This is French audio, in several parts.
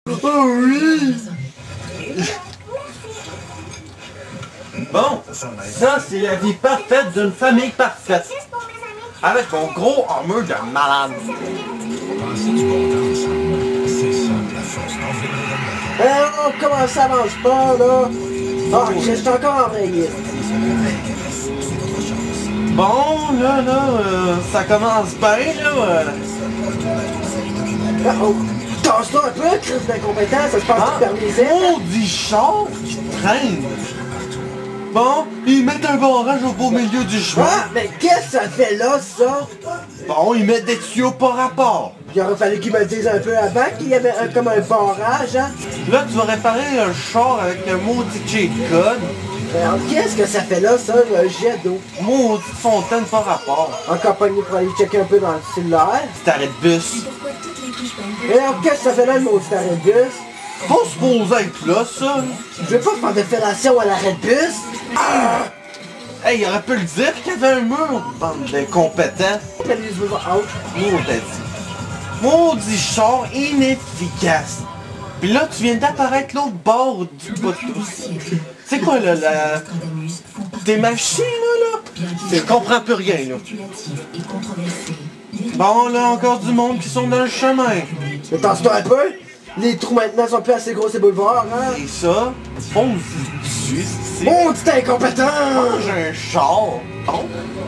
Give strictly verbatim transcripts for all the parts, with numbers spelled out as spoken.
Oh oui! Bon, ça c'est la vie parfaite d'une famille parfaite. Avec mon gros armure de malade. Alors, comment ça avance pas, là? Ah, je suis encore en rayette. Bon, là, là, euh, ça commence bien, là. Euh... Ah, oh, tasse-toi un peu, crise d'incompétence, ça se passe Ah, par les ailes. maudit char qui traîne. Bon, ils mettent un barrage au beau milieu du chemin. Ah, mais qu'est-ce que ça fait là, ça? Bon, ils mettent des tuyaux par rapport. Il aurait fallu qu'ils me le disent un peu avant qu'il y avait un, comme un barrage, hein? Là, tu vas réparer un char avec un maudit cheat code. Alors, qu'est-ce que ça fait là, ça, le jet d'eau? Maudite fontaine par rapport. Encore pogné pour aller checker un peu dans le cellulaire. C'est arrêt de bus. Et alors, qu'est-ce que ça fait là, le mot arrêt de bus? Pas supposé être là, ça. Je veux pas faire de fellation à l'arrêt de bus. Ah! Hey, il aurait pu le dire qu'il y avait un mur, bande d'incompétents. Maudit. Maudit char inefficace. Pis là, tu viens d'apparaître l'autre bord du poteau. C'est quoi, là, la... Des machines, là, là? Je comprends plus rien, là. Bon, là, encore du monde qui sont dans le chemin. Mais tasse-toi un peu. Les trous maintenant sont plus assez gros ces boulevards, hein? Et ça, fonce dessus, c'est... Oh, tu t'es incompétent! J'ai un char. Oh.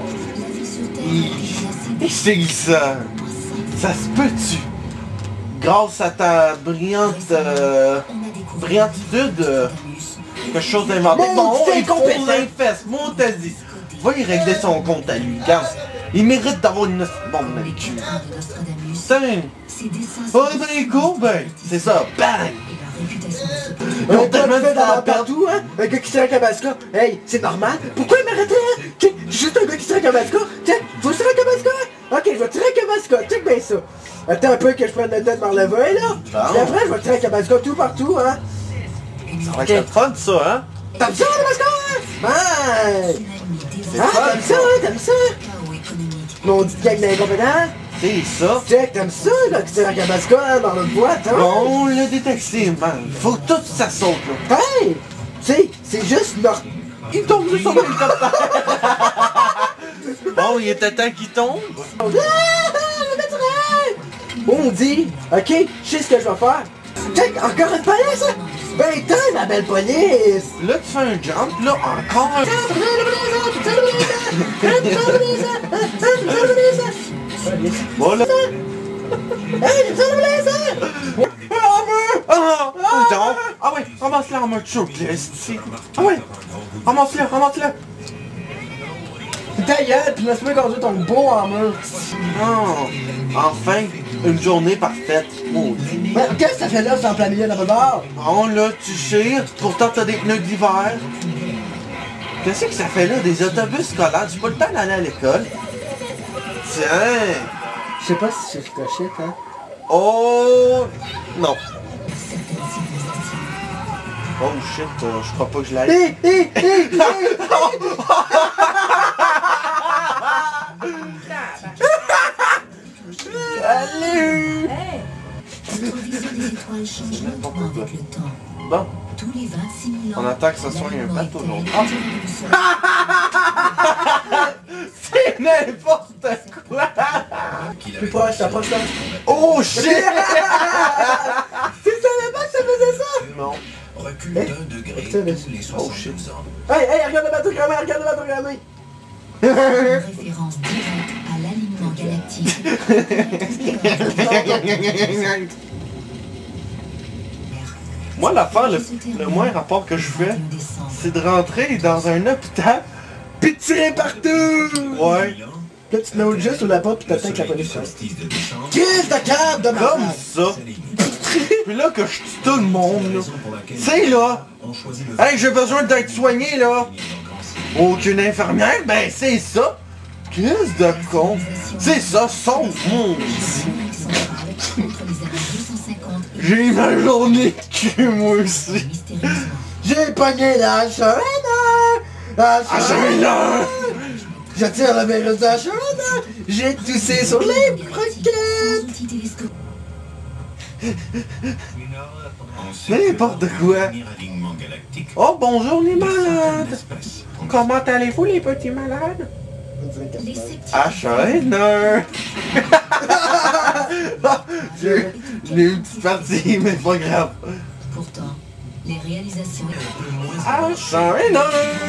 Et c'est ça. Ça se peut-tu? Grâce à ta brillante... Euh, brillantitude, euh, quelque chose d'inventé. Bon, Bon, t'es il faut incompétent. les fesses, moi t'as dit. Va y régler son compte à lui, regarde. Il mérite d'avoir une bombe dans le cul. Putain! Oh, ben, go, ben! C'est ça, bang! Un gars qui fait dans partout, hein? Un gars qui tire un cabasca. Hey, c'est normal? Pourquoi il m'arrêtait, hein? Tiens, juste un gars qui tire un cabasca. Tiens, faut tirer un cabasca? Ok, je vais tirer un cabasca. Check bien ça. Attends un peu que je prenne la tête par le vin, là. Bon. Et après, je vais tirer un cabasca tout partout, hein? Ça va être le fun, ça, hein? T'aimes ça, le cabasca, hein? Ouais! C'est Ah, fun, t'aimes ça, hein? T'aimes ça? Mon dit gang d'incompétents? C'est ça. Check, t'aimes ça, là, qui tire un cabasca, hein, dans l'autre boîte, hein? Bon, le détective, man. Faut que tout ça saute, là. Hey! Tu sais, c'est juste leur... Il tombe sur son hélicoptère. Bon, il était temps qu'il tombe. Ah, le naturel! On dit, ok, je sais ce que je vais faire. Check, encore une police! Ben, t'as ma belle police! Là, tu fais un jump, là, encore un... Bon, là... Hey, j'ai besoin de police! Ah, non. Ah oui, ramasse-le en mode choclist, ici. Ah oui, ramasse-le, ramasse-le. Ta gueule, pis laisse-moi conduire ton beau en main. Oh, enfin, une journée parfaite. Maudit. Ben, qu'est-ce que ça fait là, c'est en plein milieu de la boulevard? Bon, là, tu chires, pourtant t'as des pneus d'hiver. Qu'est-ce que ça fait là, des autobus scolaires? J'ai pas le temps d'aller à l'école. Tiens. Je sais pas si c'est cochette, hein? Oh, non. Oh shit, euh, je crois pas que je l'aille. Hé, hé, hé, hé! Salut! Hey! Votre vision des étoiles change lentement avec le temps. Bon, Tous les vingt-six mille ans, on attend que ça soit un la bateau lumière aujourd'hui. éteinte Ah! C'est n'importe quoi! Plus proche, t'approches là. Oh shit! Tu savais pas que ça faisait ça? Non. Recul Eh, d'un degré putain, mais- tous les Oh, shit. soixante-douze ans. Hey, hey, regarde le bateau cramé, regarde le bateau cramé! référence directe à l'alignement galactique. Moi, l'affaire, le, le moins rapport que je fais, c'est de rentrer dans un hôpital pis de tirer partout! Ouais. Là, tu te mets au juste sur la porte pis t'attends que la police fasse. Solstice de décembre. Crise de cave de Comme malade! ça. Puis là que je tue tout le monde, là. Tu sais, là, On choisit le hey, j'ai besoin d'être soigné, là. Aucune infirmière? Ben, c'est ça. Crise de con. C'est ça, sauve mon J'ai ma journée de cul, moi aussi. J'ai pogné la chaîne! La Ah, chaîne! j'ai là. Je tire le virus de la chaîne! J'ai toussé sur les croquettes! N'importe quoi. Oh, bonjour les malades. Comment allez-vous les petits malades? Les sceptiques H-Shiner. J'ai j'ai eu une petite partie, mais pas grave. Pourtant, les réalisations H-Shiner.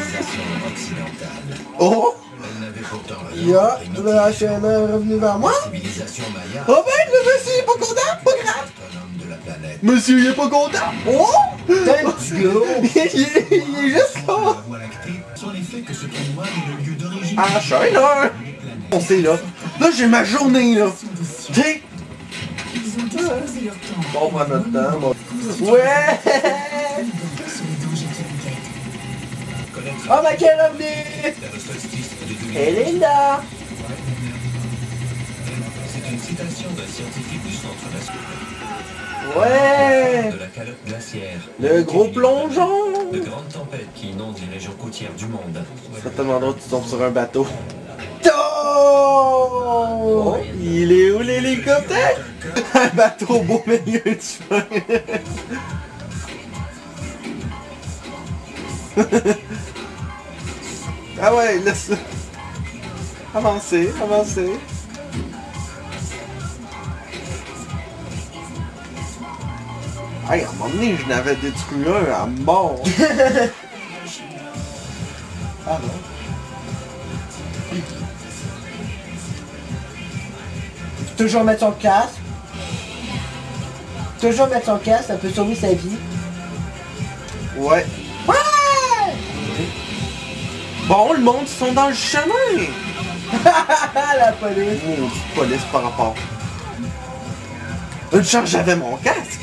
Oh! Ya, le H M est revenu vers moi. Oh ben, le monsieur il est pas content, pas grave. Monsieur il est pas content. Oh! Let's go. il, est, il est juste là. Ah, Shiner. On sait là. Là j'ai ma journée là. T'sais. ils ont disposé leur temps Bon, on prend notre temps. Bon. Ouais! sur les dangers qui vous guettent. Oh ma quelle est revenue. Elle est là. C'est une citation d'un scientifique du centre national Ouais! de la calotte glaciaire. Le gros plongeon! De grandes tempêtes qui inondent les régions côtières du monde. C'est tellement drôle que tu tombes sur un bateau. Oh. Oh, il est où l'hélicoptère? Un bateau au beau milieu du chemin. Ah ouais, laisse... Avancez, avancez. Hey, à un moment donné, je n'avais détruit un à mort. Ah non. Toujours mettre son casque. Toujours mettre son casque, ça peut sauver sa vie. Ouais. Ouais. Bon, le monde, ils sont dans le chemin. La police. Oh, petite police par rapport. Une chance, j'avais mon casque.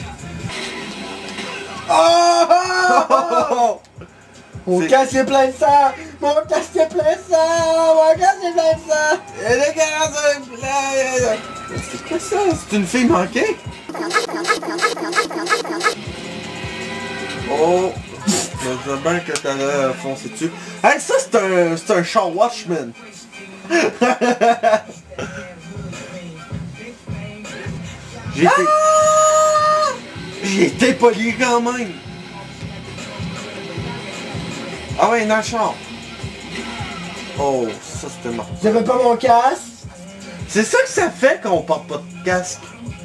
Oh. Mon C'est- casque est plein de sang. Mon casque est plein de sang. Mon casque est plein de sang. Et le gars, c'est quoi ça? C'est une fille manquée? Oh! Je veux bien que t'allais foncer dessus. Hey, ça c'est un, c'est un char Watchman! J'ai été... J'ai été poli quand même! Ah ouais, dans le char! Oh, ça c'était mort. J'avais pas mon casque. C'est ça que ça fait quand on porte pas de casque.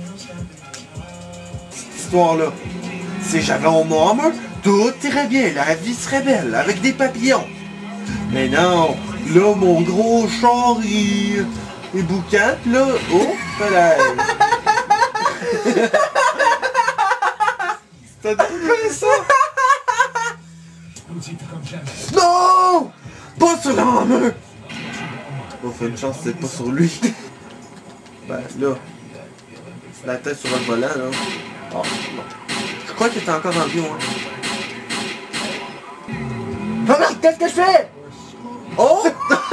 Cette histoire-là. Si j'avais mon armure, tout irait bien, la vie serait belle, avec des papillons. Mais non, là, mon gros char, il... il boucane, là, oh, voilà. T'as dit ça? Non! Pas sur l'armure! Oh, fait une chance, c'est pas sur lui. Ben, là. La tête sur le volant, là. Oh, non. Je crois qu'il était encore en vie, moi. Regarde, qu'est-ce que je fais? Oh!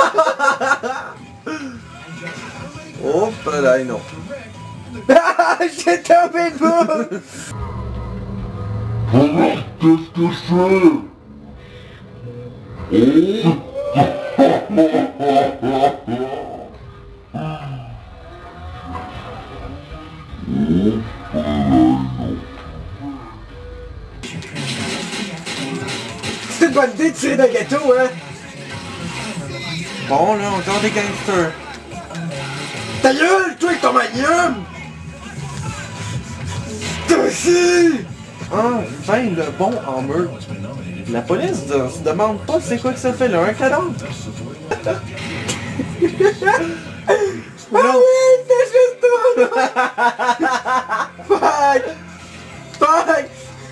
Oh, ben là, non. J'ai tombé debout. Qu'est-ce que je fais? C'est une bonne idée de tirer d'un gâteau, hein? Bon, là, encore des gangsters. Ta gueule, toi avec ton magnum! Toi aussi! Enfin, le bon en meurtre. La police ne se demande pas c'est quoi que ça fait là, un cadavre. Ah oui, c'est juste toi! Fuck! Fuck!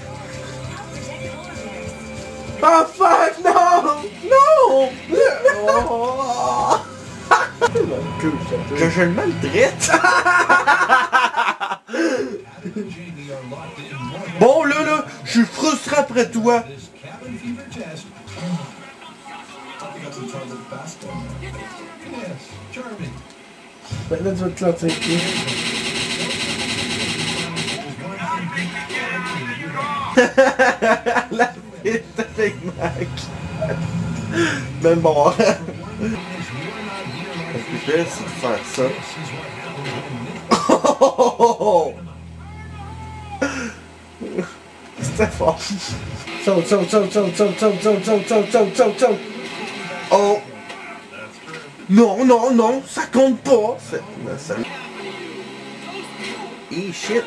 Oh fuck, non! Non! Oh. Que je le maltraite. Bon, là, là, je suis frustré après toi. Maintenant tu vas te lancer ici. La fille avec Mac. Même bon. Le plus pire, c'est de faire ça. Oh! C'est fort. Saute, saute, saute, saute, saute, saute, saute, saute, saute, saute, saute, saute. Oh! Non, non, non, ça compte pas! C'est... Ça... Eh, shit!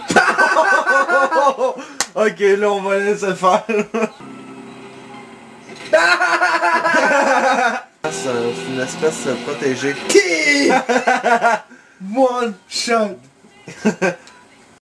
Ok, là, on va laisser faire. C'est une espèce protégée. One shot.